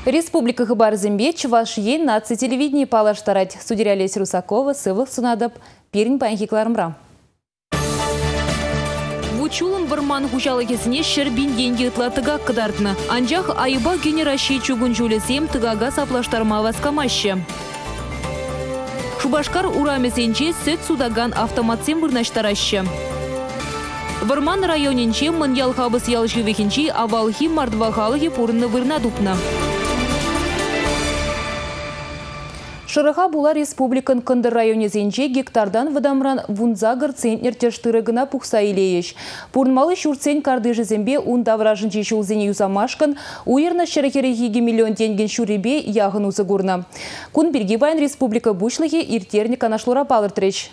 Республика Хабар-Зембе Чувашия наци телевидении палаштарать. Судья Олеся Русакова сывых сунадып перін панхикларымра. Вучулым варман хужалыгесіне шербин деньги ытлатыга кыдартны. Анжақ айыба генераши чугун жүлесем тыгага саплаштарма васкамашы. Шубашкар урамесенче сөт судаган автоматсем вырнаштарашы. Варман районенче мыньял хабыс ялышывехенче авалхи мардвахалыхи пурны вырнадупна. Шырыға була республикан кындыр районе зенче гектардан вадамран вунзагыр центнер тештырыгына пухса илееш. Пурнмалы шурцен кардыжы зембе ундавражын чеші узене юзамашкан, уерна шырыхерехиге миллион тенген шуребе яғын узыгурна. Кун бергивайн республика бушлыхе иртерні канашлура палыртреч.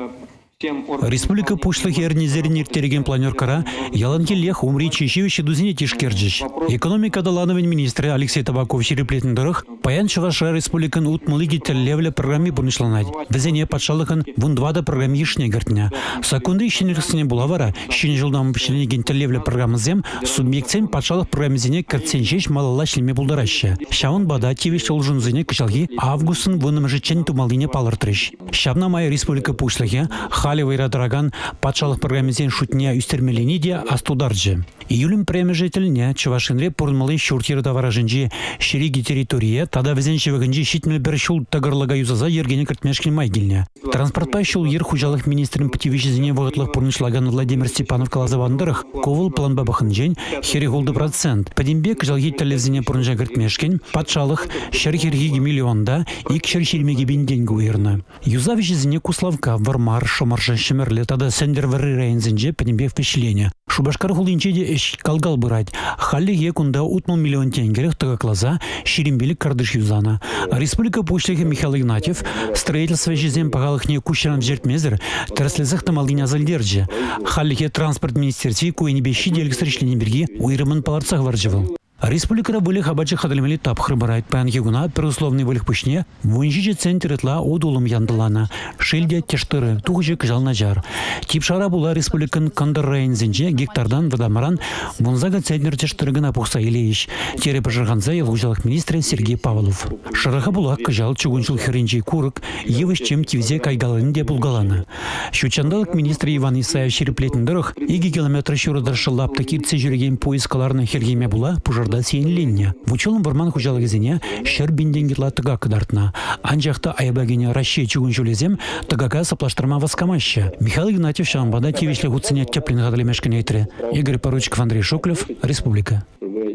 Республика пушлых эрнизерин иртереген планеркара яланки лех умри чешевище дузине тишкерджич. Экономика далановен министры Алексей Табаков шереплетіндырых паян Чуваша республикан утмылы гителлевле программе бурнышланать. Везене патшалыхын вундвада программе ешне гертня. Сакунды ищенерсене булавара, щен жылдам пчелене гителлевле программы зем, субъектсен патшалых программезене картсенчеш малала шлеме булдараща. Шаван бада тивище лжунзене качалги августын вынам жичен тумалыне палыртрыш. Шавна майя республика пушлыхе Халивый радраган патшалық программезен шутня үстермелениде астударджи. Июлем премежетельне Чувашинре пурнмалы шуртиры таваражынжи шериги территория тада везенчевыгынжи щитмел бір шул тагырлыга юзаза ергене кіртмешкен майгильне. Транспортпай шул ер хужалық министрин путевищезіне вағытлық пурнышлаган Владимир Степанов калазавандырых ковыл план бабахынжен херегулды процент. Падимбек жалги телевизине пурнжа кіртмешкен патшалық шерхерхиги миллионда ик шерхермеги бенденгі уйырны. Юзавищезіне Куславка, Вармар, Шомаржан Шемерле тада сендер вары районзенже падимбек впечатление. Шубашкар хулинчеде эш калгал бырать. Халли екунда утмал миллион тенгерех тыгаклаза ширимбелик кардыш юзана. Республика Пушлихе Михаил Игнатьев строительство жезем пагалых не кущерам жертмезер тераслезах тамалдиня зальдерджи. Халлихе транспорт министерстве куенебещи делекстричлене берги уйрымын паларцах варджевал. Республика были хабачи хадалимели тап храбарайт пан егуна перусловный вылих пушне вунжичи центр этла одулым яндылана шильде тештыры тухжи кжал наджар. Типшара була республикан кандыр районзенже гектардан вадамаран вунзага центр тештырыгына пухса илеиш. Тере пожарганза елгужалых министра Сергей Павлов. Шараха була кжал чугунчил херенчей курык евыш чем тивзе кайгалынде булгалана. Щучандалык министр Иван Исаев шереплетіндырых иги километр шурыдаршылап такирце жүреген поискаларны хергеме була пожар сиенленне. В учелом варман хужалыгезене шербинденгитла тыга кыдартна. Анжақта айбагене Россия чугун жулезем тыгага саплаштырма васкамаща. Михаил Игнатьев шамбада тивишле гуцене теплин гадалемешкен ейтре. Игорь Поручиков, Андрей Шоклев, Республика.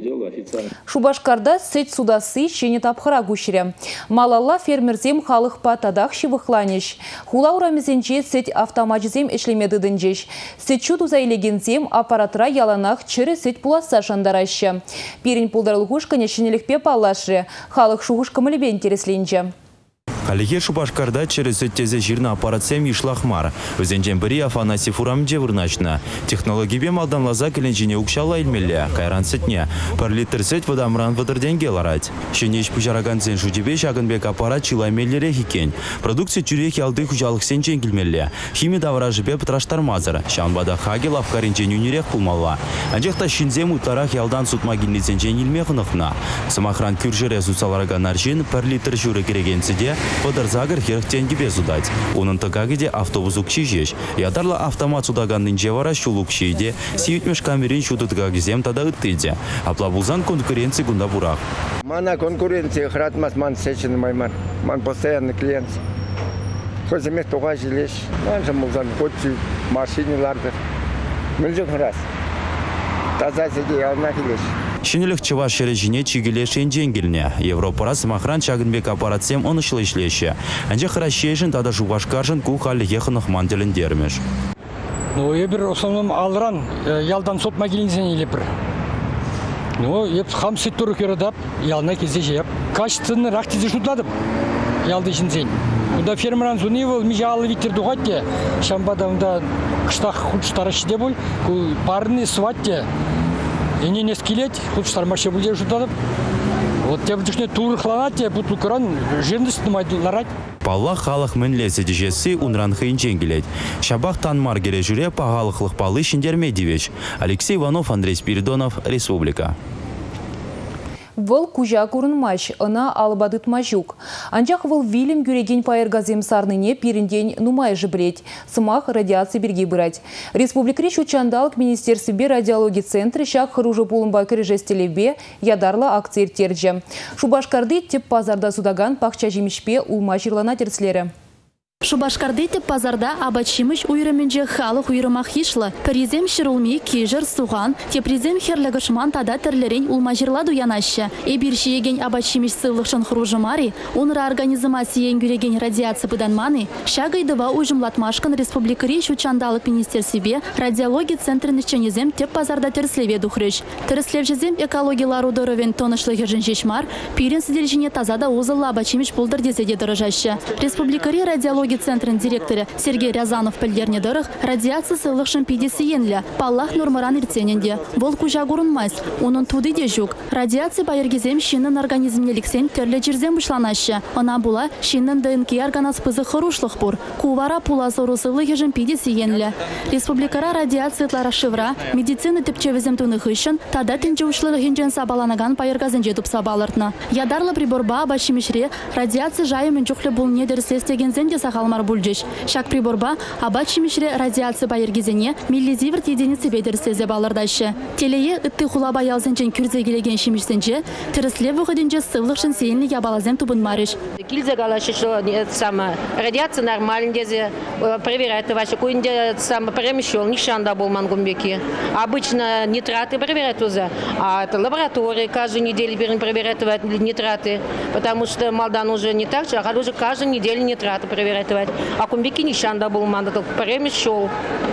Шубашкарда сеть судасы щене тапхыра гущере. Малалла фермерзем халық патадах шивыхланеш. Хула урамезенче сеть автоматизем эшлемеді дінжеш. Сеть чуду заилегензем аппаратра яланах чыры сеть пуласа шандараща. Перень пулдарылгушка нешенелікпе паллашы. Халық шуғышка мүлебен тересленче. Халихе Шубашкарда через тезе жирна аппаратсем ишлахмар. Өзенжен бири Афанасий Фурамже вырначна. Технологибе малданлаза келенжине укшала илмелле. Кайран сетне. Пар литр сет вадамран вадырденге ларать. Шенеш пужараган сен жудебе шагынбек аппарат чилаймеллере хикен. Продукция тюрехи алды хужалық сен жеңгілмелле. Хими давражыбе пытраштармазыр. Шанбада хаге лавкаринжен юнирек пулмалла. Анжақта шинзем утларах ялдан сутмагильни сенжен илмехынықна. Самахран күржере сусалараган аржин пар литр жүрі керегенсіде Подар загар херхтен гибе судать. Унын тыгагиде автобус укчижеш. Ядарла автомат судаганнын жевара шул укчиде. Сиютмеш камерин шуды тыгагизем тада ыттыйде. Аплабузан конкуренции гунда бурак. Мана конкуренция хратмас ман сечен майман. Ман постоянный клиент. Хоземек туга жилеш. Ман же музан котчу машине ларды. Мülжен раз. Таза сеге ялна хилеш. Шинелік Чуваш шережіне чигелешен жеңгіліне. Европара сымахран чагынбек аппаратсем онышлы ішлеші. Әнже қырашешін тада Шубашкаржын ку халіге қынықман делін дермеш. Ебір основном алыран ялдан сот магилинсен елепір. Еп хам сеттуры кередап, ялна кезде жеп. Качественно рақтизе шутладып, ялды жинсен. Уда фермеран зунивал, mijалы витер дугатте, шамбадамда кыштақ худштарашыде бол, парны сватте. Ені не скелет, худштар маще bude шутладып. Вот те бдышне турыхланатте, путлукаран жирністің майдыларать. Палла халық мінлесі дежесі унран хейн жеңгілет. Шабақ танмар кере жүре пағалықлық палы шиндерме девеш. Алексей Иванов, Андрей Спиридонов, Республика. Вăл кужа курынмаш, ына албадыт мажук. Анчах вăл вилем гюреген пайыргазем сарныне пирінден нумайжы білет. Сымах радиация берге бұрать. Республикри шучандалық Министерстве радиологии центры шақ хыружы пулынба кірежестелебе ядарлы акция терджі. Шубашкарды теп пазарда судаган пақча жемішпе улма жирлана терслері. Шубашкарды теп пазарда абачимыш уйрымынже халық уйрымақ ешлі. Призем шырулми, кежір, суған, те призем херлігішман тада тірлерен улмажырладу янашы. Эбирші еген абачимыш сывлықшын хружымари, оныра организамасиен гюреген радиация пыданманы, шагайдыва уйжымлатмашкан республикари шучандалық министерсебе радиология центрын ішченезем теп пазарда терслеве духрыш. Терслевжезем экологиялар удоровен тонышлығы жынжешмар, пирен сиделжіне тазада узылла абачимыш пулдыр дезеде дырыжашы. Республикари радиология центрын директоры Сергей Рязанов пілдерне дырық радиация сылықшын пидесиенлі, паллах нормаран иртененде. Бол кужа гурынмайс, onun туды де жүк. Радиация байыргезем шинын организмнеліксен терлі жерзем бұшланашы. Она була шинын ДНК органаспызы хырушлық бұр. Кувара пула сорусылы ежін пидесиенлі. Республикара радиациятлара шывра, медицина тіпчевізем туных үшін, тада тінче ушлығы хинжен сабаланаган пайыргазын жетіп сабалыртны. Ядарлы приборба башимешре радиация жайымен жүхлі бұл недерсестеген де сақалмар бүлжеш. Шак приборба абачимешре радиация байыргезене миллизиверт единицы бедерсезе балырдашы. Телее үтті хула баялзенчен күрзе келеген шимешсенче, тірісле вұғыденче сывлықшын сейінлі ябалазем тубын марыш. Кильзе галаши, что радиация нормальная, где проверяют ваши куинде премешел, нишанда был мангумбеки. Обычно нитраты проверяют уже, а это лаборатории каждую неделю проверяют нитраты, потому что Молдан уже не так же, а уже каждую неделю нитраты проверяют. А кумбеки нишанда был мангумбеки, премешел,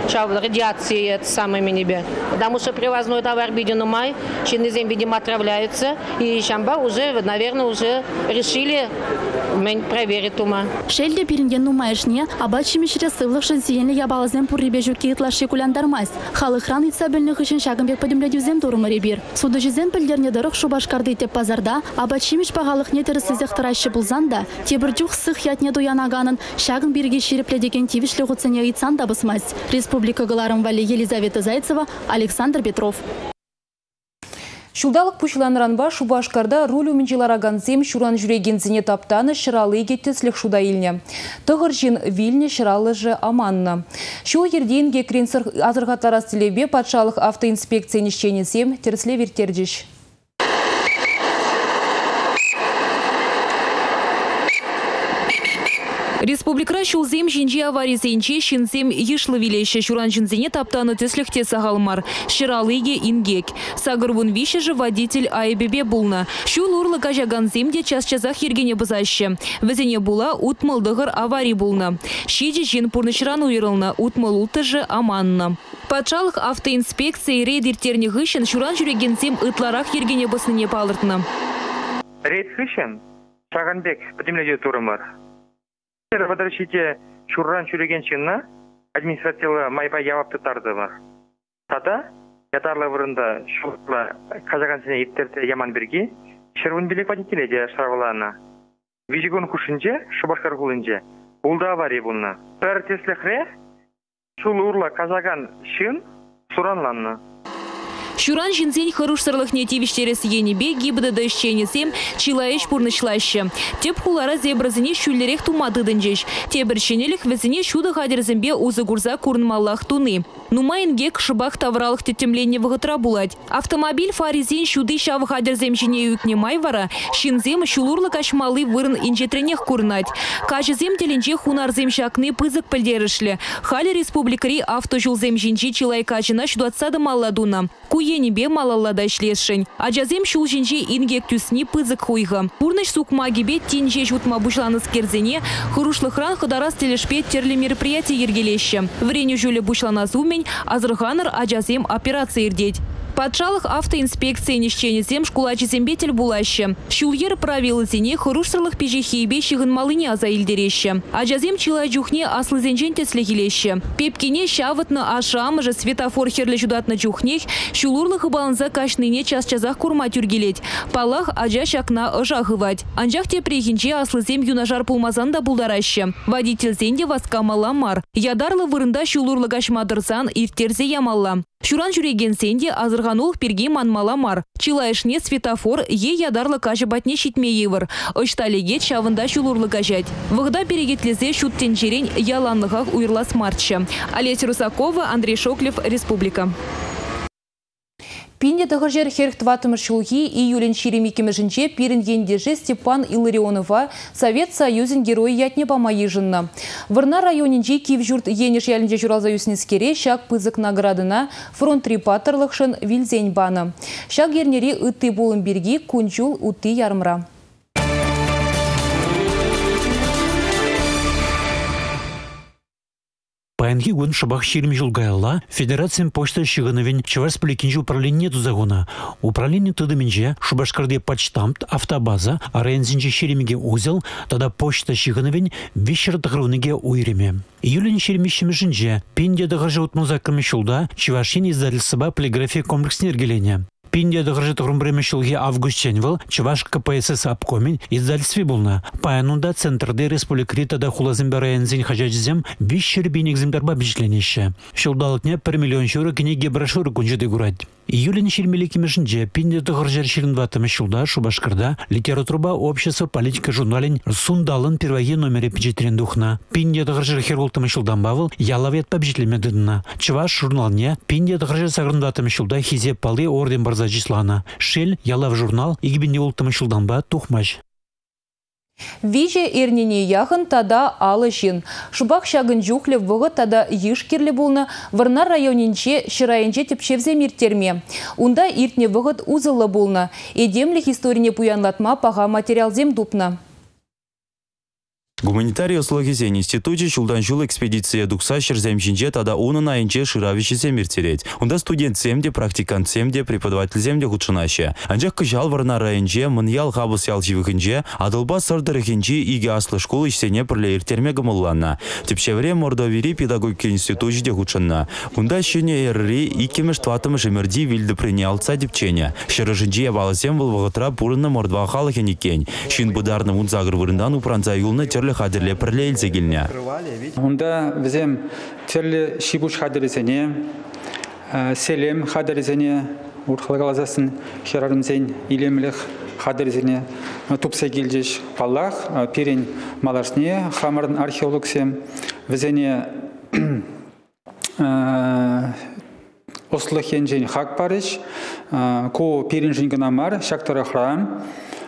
радиации это самое минибе. Потому что привозной товар виден май, чины земли видимо отравляются, и шамба уже, наверное, уже решили проверить ума. Шельде пиринген нумайшне, абачимешре сывлықшын сейінлі ябалазем пурребежу кейтлаши куляндармайс. Халықран итсабельных үшін шагымбек подемлядюзем турымыры бир. Судыжызем пілдерне дырық Шубашкарды теп пазарда, абачимеш бағалық нетерісізек тырайшы бұлзанда, тебірдюх сық ятне дуянаганын, шагын бірге шерепледеген тивишлі ғуцене итсан да бысмайс. Республика Галарым Вали Елизавета Зайцева, Александр Петров. Шулдалық пүшіланранба Шубашкарда рулю мінчелараганзем шуран жүрегензіне таптаны шыралы егеттеслік шуда еліне. Тұғыр жин вильне шыралы жы аманна. Шу ерденге кренсір азырғатлара стилебе патшалық автоинспекция нешченесем терсле вертердеш. Республикра шулзем жинжи аваризенче шинзем ешлы вилейші шуран жинзене таптаны төсліхте сағалмар. Шыралыге ингек. Сагырвун више же водитель айбебе булна. Шул урлы кажаганземде час-часах ергене базаще. Везене була утмылдығыр аварий булна. Шиде жин пурнышран уйрылна, утмыл улты же аманна. Патшалық автоинспекция рейдер терне гышын шуран жүрегензем ытларах ергене басныне палыртна. Рейд гышын Шаганбек подемледе турымыр. Разрешите шурран чуреген чинна административы майба явапты тардылар. Тада ятарлы вырында шурла казагансыне иттерте яман берги шырвын билек водителеде шарвалана. Вижигон кушинже Шубашкар гулынже улда аварий булна. Пэр теслехре шул урла казаган шин суранланна. Шуран жинзень хорошсырлых нетивиштерес енебе гибда дощенесем чилаеш пурнышлаще. Теп хулара зебразыне шүллерек тумадыдынжеш. Тебіршенелік везіне шуды хадерзімбе узы гурза курнмаллах туны. Нумайнгек шыбах тавралық тетемленне вғытра булать. Автомобиль фаризен шуды шавы хадерзем жіне үкне майвара, шинзем шулурлы кашмалы вырын инжетренех курнать. Кажызем теленже хунарзем шакны пызык пілдерішлі. Хали республикари автожулзем жинжи чилай кажына шудатсады малладуна. Енебе малаллада ишлесшін. Ажазем шул жинже ингек тюсни пызык хуйға. Пурныш сукма гебе тинже жутма бушланыз керзене, хырушлықран хыдарас телешпе терлі мероприятие ергелеші. Вреню жүлі бушлана зумень, азырғаныр ажазем операция ирдеть. Патшалық автоинспекция нешченесем шкулачызембетел булаще. Шулер правилы зене хырушсырлық пежехейбе шығын малыне аза илдереші. Ажазем чила жүхне аслызенжен теслегелеші. Пепкене шавытны ашам же светофор херлі жудатны жүхнех, шулурлық баланза кашныне час-часах курма тюргелет. Палах ажа шакна ыжағывать. Анжақ те прехинче аслызем юнажар пулмазан да булдараще. Водитель зенде васка маламар. Ядарлы вырында шулурлы кашмадырзан иртерзе ямалла. Шуран жүреген сенде азырғанул перге манмала мар. Чилайшне светофор ядарлы кажы батне шитме евір. Ышталеге чавында шулурлы кажать. Вғда перегетлезе шуттен жерен яланлығақ уйрлас марчы. Олеся Русакова, Андрей Шоклев, Республика. Пинде тығыржер херхтватымыр шулхи июлен шеремекемежінче пирінгендежі Степан Илларионова Совет Союзин герой ятне памайыжынна. Вырна районинче кивжурт енеш ялінже журалза юснескере шак пызык наградына фронт-репатерлықшын вилзень баны. Шак ернери үтті болын берги күнчул үтті ярмыра. Паянги гон шабах ширим julgayla Федерациям почта шигановен Чеваш Поликинжи управление тузагона. Управление тудыминже Шубашкарде почтамт автобаза, а районзинже ширимиге узел, тогда почта шигановен вещер тахрывныге уйреме. Июлен ширимищем жинже пинде дагажа утмузаками шулда Чевашин издательства полиграфия комплексное ргеления. Пинде дагажа тахрумбреме шулге август ченвал Чеваш КПСС обкомин издательстве булна. Паянунда центрде республикрита да хулазымбе районзин хажачзем вещер биник земдарба бичленище. Шулдалытне 1 миллион шуры книги брошюры кунжиды гурать. Июлен ширмеликими жинже пинде дагажа ширинватами шулда Шубашкарда литература общества политика журналин сундалын первое номере печатрен духна. Пинде дагажа херултами шулдан бавыл ялавет побжитлеме дыдына. Чеваш журналне пинде дагажа сагрындатами шулда хизе палы орден барза числана. Шель ялав журнал игбинде ултами шулданба тухмаш. Виже эрнене яхын тада алышын. Шубах шагын жухле вғы тада ешкерлі болны варна районинче шырайынче тепшевзе миртерме. Унда иртне вғыт узылы болны. Эдемлік историне пуянлатма паға материалзем дупна. Гуманитарий услугизе институте шулдан жул экспедиция дукса шерземжинже тада унын айынче шыравишизе миртерет. Унда студент земде, практикант земде, преподаватель земде худшынаще. Анжақ кыжал варна райынче, мыньял хабыс ял живыхынче, адылба сырдырыхынче иге аслы школы ишсене пірле иртерме гымылланна. Тепшевре Мордовири педагогика институте худшынна. Унда шыне эрри икемеш тватымыш эмерди вилді принялца депчене. Шырыжынче валасем вылвағытра пурынна мордва халыхен икен. Шын бударны унзагыр вырындан упранца юлны хадырле пірле елзегіліне. Онда візем терлі шибуш хадырызене, селем хадырызене, урхалгалазасын херарымзен илемліх хадырызене тупса келдеш паллах, перен малашне хамырын археологсем, візене ослыхен жен хак парыш, ко перен жингінамар, шактары храм,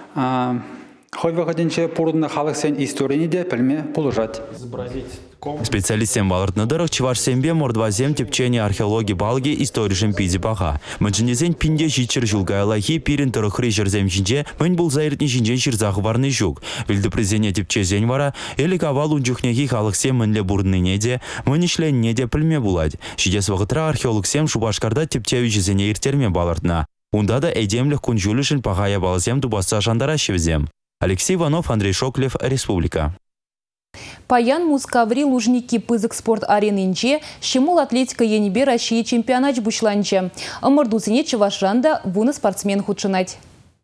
Хойвағаденче пұрудына халық сен историяны де пілме пұлыжат. Специалистен балыртныдырық Чевашсембе мордвазем тепчене археологи балги историшен пизи баха. Мэнчинезен пинде жичер жылгайлахи пирин тұрықры жерземжинже мэн бұл зайыртни жинжен ширзағы варны жүк. Вилді презене тепчезен вара, элік авал унчухнеги халық сем мэнле бурныне де, мэн ішленне де пілме булад. Шидес вағытра археолог сем Шубашкарда тепчеви жезене иртерме балыртна. Унда да эдемліх күнжулішін пағая балзем дубаса жандара шевзем. Алексей Иванов, Андрей Шоклев, Республика. Паян Мускаври лужники пызык спорт аренинче, шимул атлетика енебе России чемпионат бушланче. Амырдусыне Чевашранда вуны спортсмен худшынать.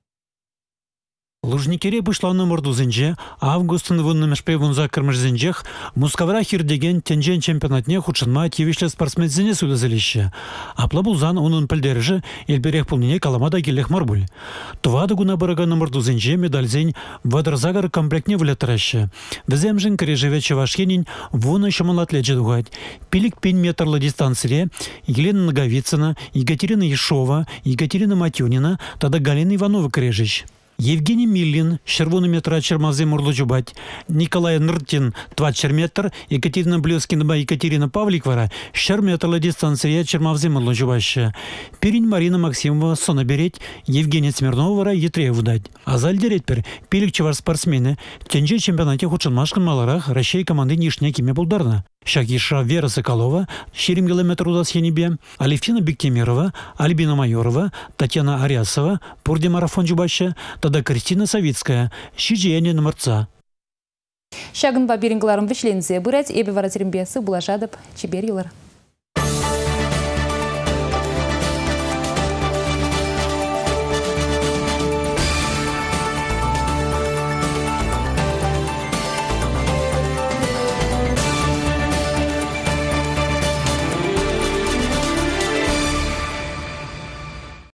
Лужникере бұшланы мұрдузынже, августын вұнны мәшпей вұнза кірмішзінжех, Мускавра хирдеген тенжен чемпионатне худшынма тевішлі спортсмензіне сөйлізіліші. Апла бұлзан оның пілдеріжі елберек пұлнене каламада келек марбуль. Тувады гуна бұрығаны мұрдузынже медальзен вадырзагар комплектне вілетіріші. Віземжін кірежеве Чевашкенін вұны шымыл атледжі дуғать. Пилік пен метрлы дистанцире Елена Наговицына, Екатерина Ешова, Екатерина Матюнина, тада Галина Иванова кірежіш. Евгений Миллин, червоный метра Чермазы Мурлуджубать, Николай Ныртин, 20 метр, Екатерина Блескина, Екатерина Павликвара, метр дистанция Чермазы Мурлуджубаща. Перень Марина Максимова, Сонабереть, Евгения Смирнова, Етрееву дать. А зальдереть пер, пилик чевар спортсмены, тенже чемпионате худшанмашкан маларах, Россия команды Нишнякиме Булдарна. Шагиша Вера Соколова, Щерим километр удас Хенебе, Алевтина Бектемирова, Альбина Майорова, Татьяна Арясова, Пурди Марафон Джубаща, тогда Кристина Савицкая, Щиджиянин Марца. Шагын ба берингыларым вишлензе бұрат, эбі варатерімбесі бұлашадып, чебер елар.